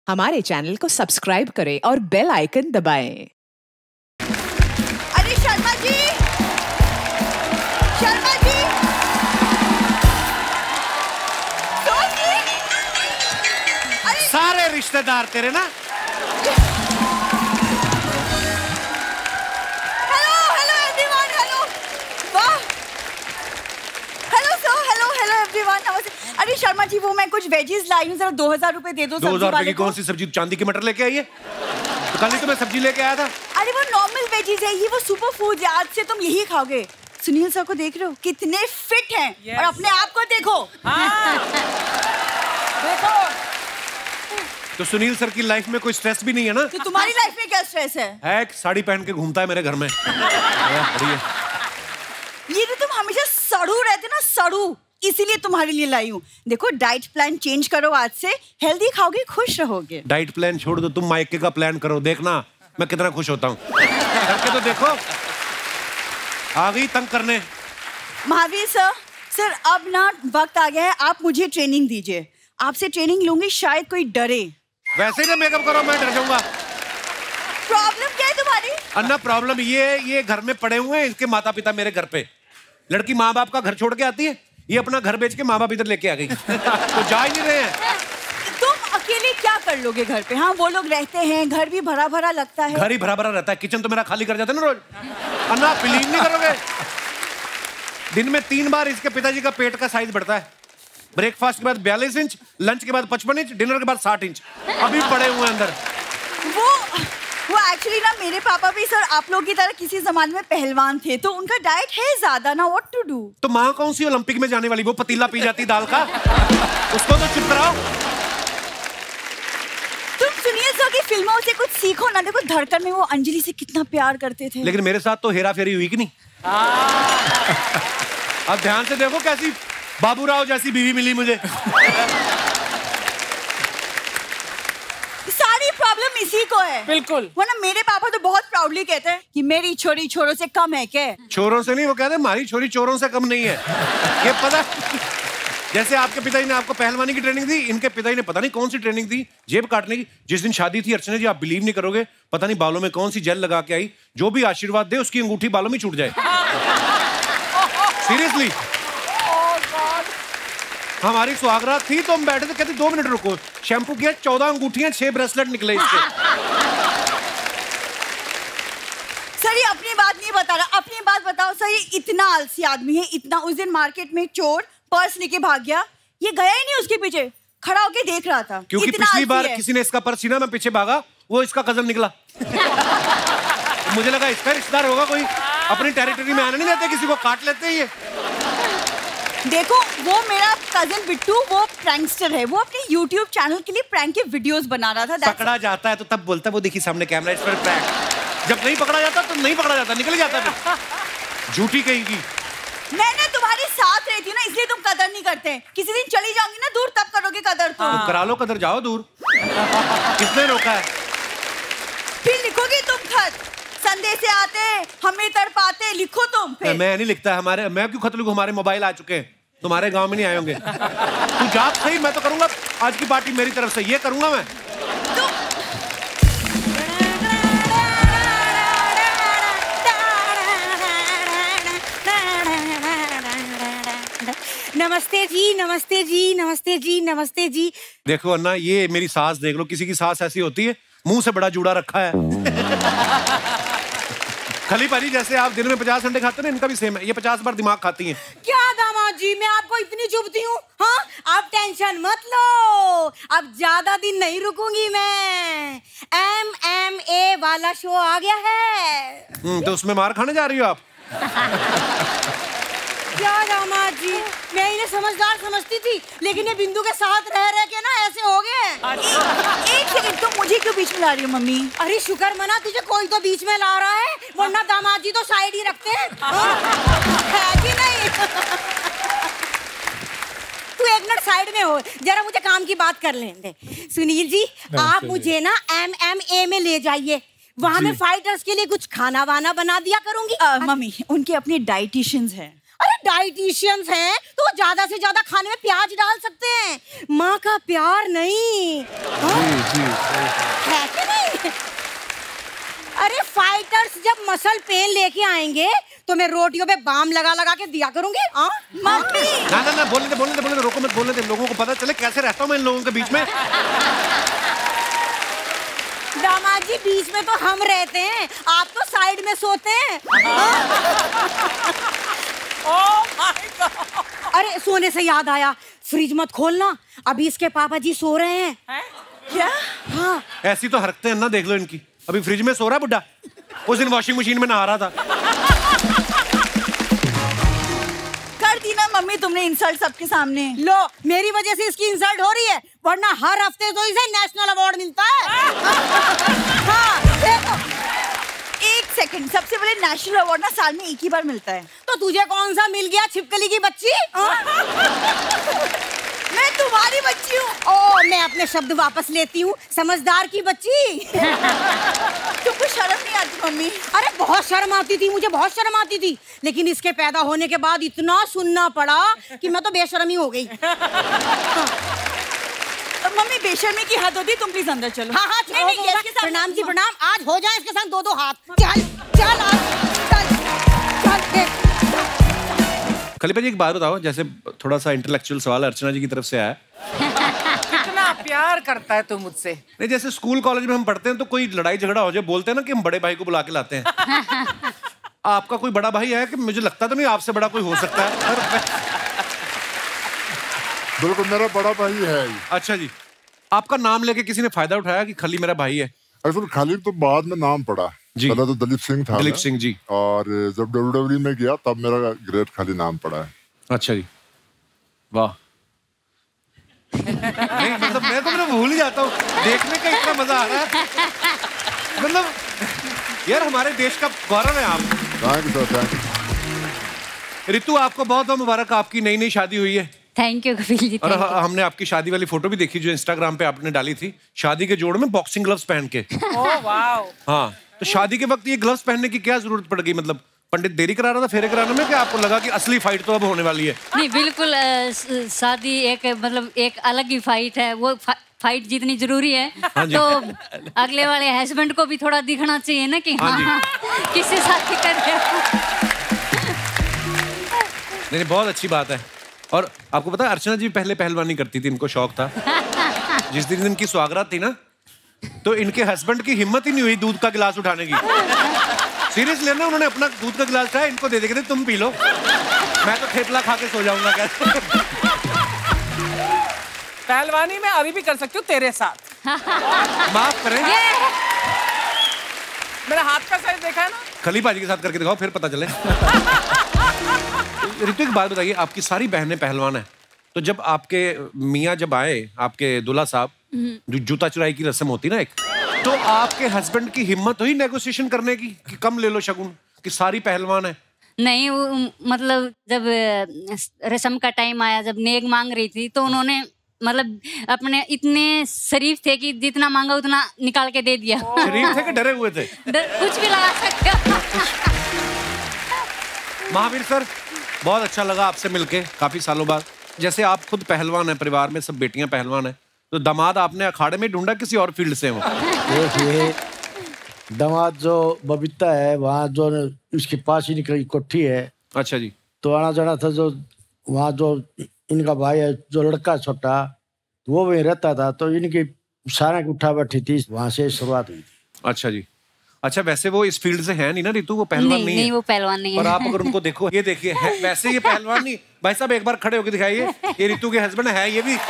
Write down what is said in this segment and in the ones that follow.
हमारे चैनल को सब्सक्राइब करें और बेल आइकन दबाएं। अरे शर्मा जी, शर्मा जी, सारे रिश्तेदार तेरे ना। हेलो हेलो एवरीवन, हेलो, वाह, hello sir, hello hello everyone, नमस्ते। अरे शर्मा जी, वो मैं कुछ वेजीज लाई हूँ, जरा 2000 रुपए दे दो। 2000 रुपए की कौन सी सब्जी? चांदी की मटर लेके आई है? तो कल ही तो मैं सब्जी लेके आया था। अरे वो नॉर्मल वेजीज है, ये वो सुपर फूड है, आज से तुम यही खाओगे। सुनील सर को देख रहे हो कितने फिट हैं, और अपने आप को देखो। देखो तो सुनील सर की लाइफ में कोई स्ट्रेस भी नहीं है ना? तो तुम्हारी लाइफ में क्या स्ट्रेस है? एक साड़ी पहन के घूमता है मेरे घर में। ये तो तुम हमेशा सड़ू रहते ना, सड़ू, इसीलिए तुम्हारे लिए लाई हूँ। देखो डाइट प्लान चेंज करो, आज से हेल्दी खाओगे, खुश रहोगे। डाइट प्लान छोड़ दो, तुम मायके का प्लान करो, देखना मैं कितना खुश होता हूँ। करके तो देखो। आ गई तंग करने। महावीर सर, सर अब ना वक्त आ गया है, आप मुझे ट्रेनिंग दीजिए। आपसे ट्रेनिंग लूंगी, शायद कोई डरे। वैसे ही ना मेकअप करो, मैं डर जाऊंगा। प्रॉब्लम क्या है तुम्हारी? अन्ना प्रॉब्लम ये घर में पड़े हुए हैं, इसके माता पिता मेरे घर पे। लड़की माँ बाप का घर छोड़ के आती है, ये अपना घर बेच के माँ बाप इधर लेके आ गई। तो जा ही नहीं रहे हैं। तुम अकेले क्या कर लोगे घर पे? हाँ, वो लोग रहते हैं, घर भी भरा भरा लगता है। घर ही भरा भरा रहता है, किचन तो मेरा खाली कर जाता है ना रोज। अन्ना बिलीव नहीं करोगे, दिन में 3 बार इसके पिताजी का पेट का साइज बढ़ता है। ब्रेकफास्ट के बाद 42 इंच, लंच के बाद 55 इंच, डिनर के बाद 60 इंच अभी पड़े हुए अंदर। वो एक्चुअली ना मेरे पापा भी सर आप लोग की तरह किसी जमाने में पहलवान थे, तो उनका डाइट है ज्यादा ना, व्हाट टू डू। तो माँ कौन सी ओलंपिक में जाने वाली? वो पतीला पी जाती दाल का, उसको तो चुप कराओ। तुम सुनिए सर की फिल्मों से कुछ सीखो ना। देखो धड़कन में वो अंजलि से कितना प्यार करते थे। लेकिन मेरे साथ तो हेरा फेरी हुई कि नहीं? अब ध्यान से देखो कैसी बाबूराव जैसी बीवी मिली मुझे। सारी प्रॉब्लम इसी को है। बिल्कुल। वरना मेरे पापा तो बहुत प्राउडली कहते हैं कि मेरी छोरी छोरों से कम है। क्या छोरों से नहीं, वो कहते हैं हमारी छोरी चोरों से कम नहीं है। ये पता, जैसे आपके पिताजी ने आपको पहलवानी की ट्रेनिंग दी, इनके पिताजी ने पता नहीं कौन सी ट्रेनिंग दी, जेब काटने की। जिस दिन शादी थी अर्चना जी, आप बिलीव नहीं करोगे, पता नहीं बालों में कौन सी जेल लगा के आई, जो भी आशीर्वाद दे उसकी अंगूठी बालों में छूट जाए। सीरियसली। हमारी सुहागरात थी तो हम बैठे थे, कहते 2 मिनट रुको, शैम्पू किया, 14 अंगूठियां, 6 ब्रेसलेट निकले इसके। सर ये अपनी बात नहीं बता रहा, अपनी बात बताओ सर। ये इतना आलसी आदमी है, इतना। उस दिन मार्केट में चोर पर्स लेके भाग गया, ये गया ही नहीं उसके पीछे, खड़ा होके देख रहा था। क्योंकि पिछली बार किसी ने इसका पर्स छीना, मैं पीछे भागा, वो इसका कजन निकला। मुझे लगा इसका रिश्तेदार होगा कोई, अपनी टेरिटरी में आने नहीं देते, किसी को काट लेते हैं ये। देखो वो मेरा कजन बिट्टू, वो प्रैंकस्टर है, वो अपने YouTube चैनल के लिए प्रैंक के वीडियोस बना रहा था। पकड़ा जाता है तो तब बोलता है, वो देखिए सामने कैमरा, इस पर प्रैंक। जब नहीं पकड़ा जाता तो नहीं पकड़ा जाता, निकल जाता फिर। झूठी कहेगी। मैं ना तुम्हारे साथ रहती हूँ ना, इसलिए तुम कदर नहीं करते। किसी दिन चली जाऊंगी ना दूर, तब करोगे कदर। तो करा लो कदर, जाओ दूर। किसने रोका है? फिर लिखोगे तुम खत, संदेश से आते हमें तड़पाते, लिखो तुम फिर। मैं नहीं लिखता, हमारे, मैं क्यों खत लिखूं, हमारे मोबाइल आ चुके हैं, तुम्हारे गांव में नहीं आए होंगे। तू जा सही, मैं तो करूंगा आज की पार्टी मेरी तरफ से, ये करूंगा मैं। नमस्ते जी, नमस्ते जी, नमस्ते जी, नमस्ते जी। देखो अन्ना, ये मेरी सास देख लो, किसी की सास ऐसी होती है, मुंह से बड़ा जूड़ा रखा है। खली पारी, जैसे आप दिन में 50 अंडे खाते हैं, इनका भी सेम है, ये 50 बार दिमाग खाती हैं। क्या दामाद जी, मैं आपको इतनी चुभती हूँ? हाँ, आप टेंशन मत लो, अब ज्यादा दिन नहीं रुकूंगी मैं। MMA वाला शो आ गया है। तो उसमें मार खाने जा रही हो आप? क्या दामाद जी, मैं इन्हें समझदार समझती थी, लेकिन ये बिंदु के साथ रह रह के ना ऐसे हो गए। एक सेकंड, तुम मुझे क्यों बीच में ला रही हो मम्मी? अरे शुक्र मना, तुझे कोई तो बीच में ला रहा है, वरना दामाद जी तो साइड ही रखते हैं। है कि नहीं? तू एक मिनट साइड में हो, जरा मुझे काम की बात कर लेने दे। सुनील जी, आप मुझे ना MMA में ले जाइए, वहाँ मैं फाइटर्स के लिए कुछ खाना वाना बना दिया करूंगी। मम्मी, उनके अपने डाइटिशियंस हैं। अरे डाइटिशियंस हैं तो वो ज्यादा से ज्यादा खाने में प्याज डाल सकते हैं, माँ का प्यार नहीं। हाँ? है कि नहीं? अरे फाइटर्स जब मसल पेन लेके आएंगे तो मैं रोटियों पे बाम लगा लगा के दिया करूंगी। मम्मी ना बोलने दे, रोको मत, बोलने दे, लोगों को पता चले कैसे रहता हूँ मैं इन लोगों के बीच में। दामाद जी बीच में तो हम रहते हैं, आप तो साइड में सोते हैं। Oh my god. अरे सोने से याद आया, फ्रिज मत खोलना, अभी इसके पापा जी सो रहे हैं। क्या? हाँ ऐसी तो हरकतें हैं ना, देख लो इनकी। अभी फ्रिज में सो रहा है बुड्ढा, उस दिन वॉशिंग मशीन में नहा रहा था। कर दी ना मम्मी तुमने इंसल्ट सबके सामने। लो मेरी वजह से इसकी इंसल्ट हो रही है, वरना हर हफ्ते तो इसे नेशनल अवार्ड मिलता है। हाँ देखो। एक सेकंड, सबसे पहले नेशनल अवार्ड ना साल में एक ही बार मिलता है। तो तुझे कौन सा मिल गया, छिपकली की बच्ची? मैं तुम्हारी बच्ची हूँ। ओ मैं अपने शब्द वापस लेती हूँ, समझदार की बच्ची। तुमको शर्म नहीं आती मम्मी? अरे बहुत शर्म आती थी, मुझे बहुत शर्म आती थी, लेकिन इसके पैदा होने के बाद इतना सुनना पड़ा कि मैं तो बेशर्मी हो गई। मम्मी बेशर्मी की हद होती, तुम प्लीज अंदर चलो। हाँ हाँ नहीं, प्रणाम जी प्रणाम, आज हो जाए इसके साथ दो हाथ। चल चल खलीफा जी एक बात बताओ, जैसे थोड़ा सा इंटेलेक्चुअल सवाल अर्चना जी की तरफ से आया। कितना प्यार करता है तू मुझसे। नहीं, जैसे स्कूल कॉलेज में हम पढ़ते हैं तो कोई लड़ाई झगड़ा हो जाए, बोलते हैं ना कि हम बड़े भाई को बुला के लाते हैं। आपका कोई बड़ा भाई है कि? मुझे लगता तो नहीं आपसे बड़ा कोई हो सकता है। बिल्कुल मेरा बड़ा भाई है। अच्छा जी, आपका नाम लेके किसी ने फायदा उठाया कि खली मेरा भाई है? असल खालिद तो बाद में नाम पड़ा जी। पहले तो दलीप सिंह था। दलीप सिंह जी। और जब WWE में गया तब मेरा ग्रेट खाली नाम पड़ा है। अच्छा जी, वाह। नहीं मतलब मैं तो भूल ही जाता हूँ, देखने का इतना मजा आ रहा है। मतलब यार हमारे देश का गौरव है आप। Thank you sir, thank you. Ritu आपको बहुत बहुत मुबारक, आपकी नई नई शादी हुई है। Thank you Kapil ji. और हमने आपकी शादी वाली फोटो भी देखी जो इंस्टाग्राम पे आपने डाली थी, शादी के जोड़ में बॉक्सिंग ग्लव्स पहन के। Oh wow. हाँ, तो शादी के वक्त ये ग्लव्स पहनने की क्या जरूरत पड़ गई? मतलब पंडित देरी करा रहा था फेरे कराने में, क्या आपको लगा कि असली फाइट तो अब होने वाली है? नहीं बिल्कुल, शादी एक मतलब एक अलग ही फाइट है, वो फाइट जितनी जरूरी है तो अगले वाले हस्बैंड को भी थोड़ा दिखना चाहिए ना कि हाँ किससे शादी कर रहे हो। नहीं, बहुत अच्छी बात है। और आपको पता है अर्चना जी पहले पहलवानी करती थी, इनको शौक था। जिस दिन इनकी सुहागरात थी ना, तो इनके हस्बैंड की हिम्मत ही नहीं हुई दूध का गिलास उठाने की। सीरियसली ना, उन्होंने अपना दूध का गिलास उठाया, इनको दे देंगे तुम पी लो, मैं तो थेपला खा के सो जाऊंगा। कैसे? पहलवानी में अभी भी कर सकती हूँ तेरे साथ। माफ करें, मेरा हाथ का साइज देखा है ना? खलीफा जी के साथ करके दिखाओ, फिर पता चले। रितु एक बात बताइए, आपकी सारी बहनें पहलवान है, तो जब आपके मियाँ जब आए, आपके दूल्हा साहब, जो जूता चुराई की रस्म होती ना एक, तो आपके हस्बैंड की हिम्मत हुई नेगोशिएशन करने की कि कम ले लो शगुन, कि सारी पहलवान है? नहीं मतलब जब रस्म का टाइम आया, जब नेक मांग रही थी, तो उन्होंने मतलब अपने इतने शरीफ थे कि जितना मांगा उतना निकाल के दे दिया। शरीफ थे कि डरे हुए थे? कुछ भी लगा सकते हो। महावीर सर, बहुत अच्छा लगा आपसे मिलके काफी सालों बाद। जैसे आप खुद पहलवान हैं, परिवार में सब बेटियां पहलवान हैं, तो दामाद आपने अखाड़े में ढूंढा किसी और फील्ड से? वो देखिए, दामाद जो बबीता है वहाँ जो उसके पास ही निकली कोठी है। अच्छा जी। तो आना जाना था, जो वहाँ जो इनका भाई है जो लड़का छोटा, वो वहीं रहता था, तो इनकी सारा की उठा बैठी थी, वहाँ से शुरुआत हुई। अच्छा जी। अच्छा, वैसे वो इस फील्ड से है नहीं ना रितु, वो पहलवान नहीं है। नहीं वो पहलवान नहीं है। और आप अगर उनको देखो, ये देखिए वैसे ये पहलवान नहीं। भाई साहब एक बार खड़े होकर दिखाइए, ये रितु के हस्बैंड है ये भी।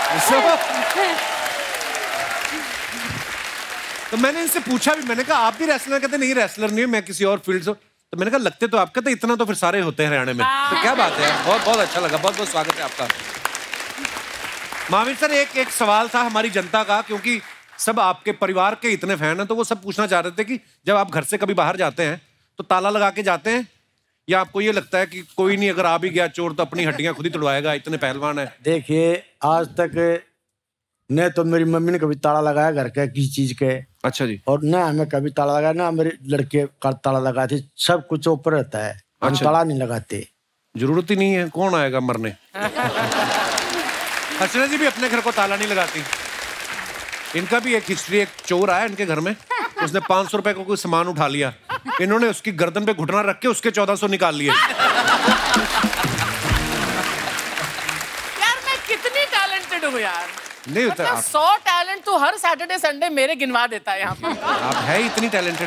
तो मैंने इनसे पूछा भी, मैंने कहा आप भी रेसलर? कहते नहीं रेसलर नहीं, मैं किसी और फील्ड से। तो मैंने कहा लगते तो आपका, तो इतना तो फिर सारे होते हैं हरियाणा में। तो क्या बात है, बहुत बहुत अच्छा लगा, बहुत बहुत स्वागत है आपका। महावीर सर, एक सवाल था हमारी जनता का, क्योंकि सब आपके परिवार के इतने फैन हैं, तो वो सब पूछना चाह रहे थे कि जब आप घर से कभी बाहर जाते हैं तो ताला लगा के जाते हैं, या आपको ये लगता है कि कोई नहीं, अगर आ भी गया चोर तो अपनी हड्डियां खुद ही तोड़वाएगा, इतने पहलवान है? देखिए, आज तक न तो मेरी मम्मी ने कभी ताला लगाया घर के किसी चीज के। अच्छा जी। और न हमें कभी ताला लगाया, ना मेरे लड़के का ताला लगाते, सब कुछ ऊपर रहता है, हम अच्छा। ताला नहीं लगाते। जरूरत ही नहीं है, कौन आएगा मरने। अर्चना जी भी अपने घर को ताला नहीं लगाती? इनका भी एक हिस्ट्री, एक चोर आया इनके घर में, उसने 500 रुपए को कोई सामान उठा लिया, इन्होंने उसकी गर्दन पे घुटना रख के उसके 1400 निकाल लिए। यार मैं कितनी टैलेंटेड हूँ यार। नहीं होता मतलब 100 टैलेंट तो हर सैटरडे संडे मेरे गिनवा देता है यहाँ पर। आप है ही इतनी टैलेंटेड।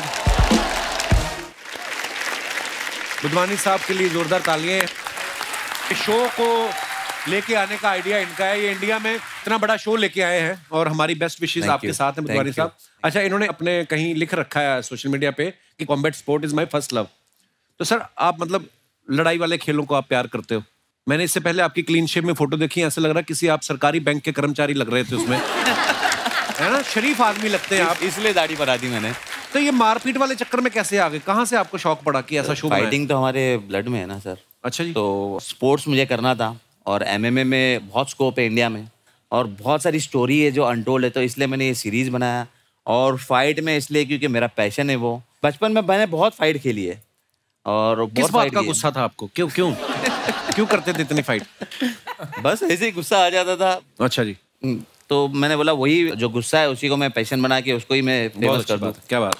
बुधवानी साहब के लिए जोरदार तालियां। शो को लेके आने का आइडिया इनका है, ये इंडिया में इतना बड़ा शो लेके आए हैं और हमारी बेस्ट विशेस आपके साथ हैं बुधवानी साहब। अच्छा, इन्होंने अपने कहीं लिख रखा है सोशल मीडिया पे कि combat sport is my first love. तो सर आप मतलब लड़ाई वाले खेलों को आप प्यार करते हो। मैंने इससे पहले आपकी क्लीन शेव में फोटो देखी, ऐसे लग रहा है किसी आप सरकारी बैंक के कर्मचारी लग रहे थे उसमें। है ना, शरीफ आदमी लगते हैं आप, इसलिए दाढ़ी बढ़ा दी मैंने। तो ये मारपीट वाले चक्कर में कैसे आ गए, कहाँ से आपको शौक पड़ा कि ऐसा शो? फाइटिंग तो हमारे ब्लड में है ना सर। अच्छा जी। तो स्पोर्ट्स मुझे करना था और एमएमए में बहुत स्कोप है इंडिया में और बहुत सारी स्टोरी है जो अनटोल्ड है, तो इसलिए मैंने ये सीरीज बनाया। और फाइट में इसलिए क्योंकि मेरा पैशन है वो। बचपन में मैंने बहुत फाइट खेली है। और किस बात का गुस्सा था आपको? क्यों क्यों क्यों करते थे इतनी फाइट? बस ऐसे ही गुस्सा आ जाता था। अच्छा जी। तो मैंने बोला वही जो गुस्सा है उसी को मैं पैशन बना के उसको ही मैं फेमस कर दूं। क्या बात।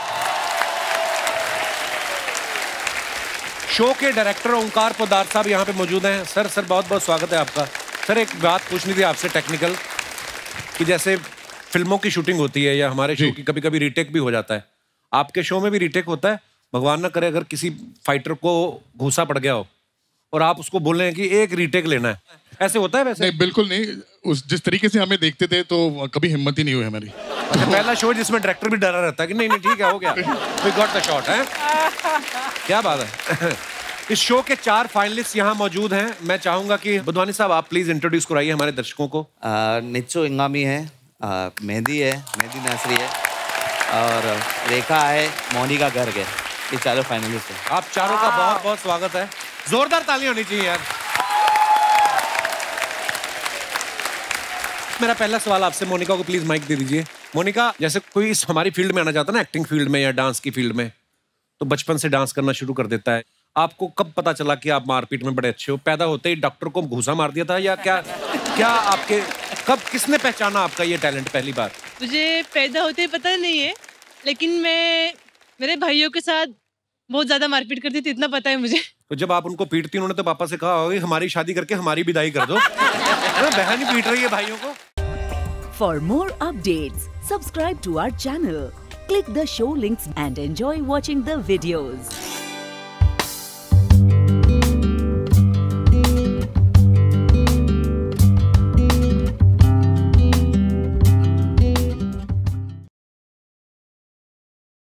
शो के डायरेक्टर ओंकार पोदार साहब यहाँ पे मौजूद हैं। सर बहुत बहुत स्वागत है आपका। सर एक बात पूछनी थी आपसे टेक्निकल, कि जैसे फिल्मों की शूटिंग होती है या हमारे शो की कभी कभी रीटेक भी हो जाता है, आपके शो में भी रीटेक होता है? भगवान ना करे अगर किसी फाइटर को घूसा पड़ गया हो और आप उसको बोल रहे हैं कि एक रीटेक लेना है, ऐसे होता है? वैसे नहीं, बिल्कुल नहीं। उस जिस तरीके से हमें देखते थे तो कभी हिम्मत ही नहीं हुई हमारी। अच्छा, पहला शो जिसमें डायरेक्टर भी डरा रहता है कि नहीं ठीक है, हो गया, वी गॉट द शॉट है। क्या बात है। इस शो के 4 फाइनलिस्ट यहाँ मौजूद हैं। मैं चाहूंगा कि बुधवानी साहब आप प्लीज इंट्रोड्यूस कराइए हमारे दर्शकों को। नित्सो इंगामी है, मेहंदी है, मेहंदी नासरी है और रेखा है, मोनिका गर्ग है। ये चारों फाइनलिस्ट हैं। आप चारों का बहुत बहुत स्वागत है। जोरदार तालियां होनी चाहिए यार। मेरा पहला सवाल आपसे, मोनिका को प्लीज माइक दे दीजिए। मोनिका, जैसे कोई इस हमारी फील्ड में आना चाहता है ना, एक्टिंग फील्ड में या डांस की फील्ड में, तो बचपन से डांस करना शुरू कर देता है। आपको कब पता चला कि आप मारपीट में बड़े अच्छे हो? पैदा होते ही डॉक्टर को घूसा मार दिया था या क्या आपके कब किसने पहचाना आपका ये टैलेंट पहली बार? मुझे पैदा होते ही पता नहीं है, लेकिन मैं मेरे भाइयों के साथ बहुत ज्यादा मारपीट करती थी, इतना पता है मुझे। तो जब आप उनको पीटती, उन्होंने तो पापा से कहा होगा हमारी शादी करके हमारी विदाई कर दो। बहन ही पीट रही है भाइयों को। For more updates, subscribe to our channel, click the show links and enjoy watching the videos.